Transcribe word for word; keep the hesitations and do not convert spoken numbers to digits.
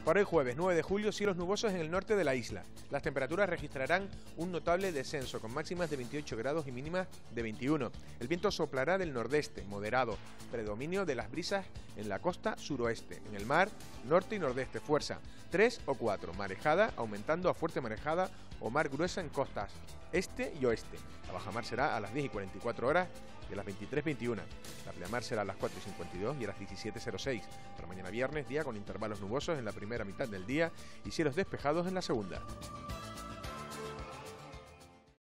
Para el jueves nueve de julio, cielos nubosos en el norte de la isla. Las temperaturas registrarán un notable descenso, con máximas de veintiocho grados y mínimas de veintiuno. El viento soplará del nordeste, moderado, predominio de las brisas en la costa suroeste. En el mar, norte y nordeste, fuerza tres o cuatro. Marejada aumentando a fuerte marejada o mar gruesa en costas este y oeste. La bajamar será a las diez y cuarenta y cuatro horas y a las veintitrés veintiuno. La pleamar será a las cuatro y cincuenta y dos y a las diecisiete cero seis. Para mañana viernes, día con intervalos nubosos en la primera mitad del día y cielos despejados en la segunda.